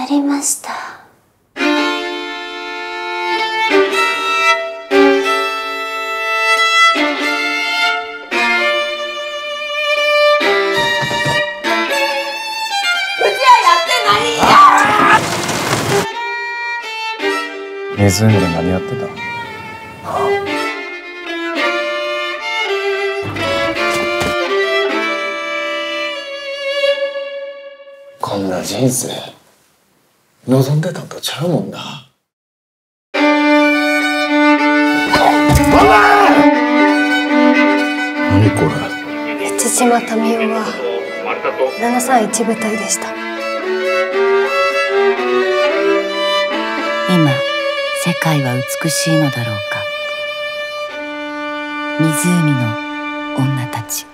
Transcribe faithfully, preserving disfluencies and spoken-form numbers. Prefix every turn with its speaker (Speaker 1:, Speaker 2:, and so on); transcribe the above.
Speaker 1: やりました。
Speaker 2: 湖で何やってた？こんな人生望んでたんとちゃうもんな。何これ？
Speaker 1: 市島民生はななさんいち部隊でした。
Speaker 3: 今世界は美しいのだろうか。湖の女たち。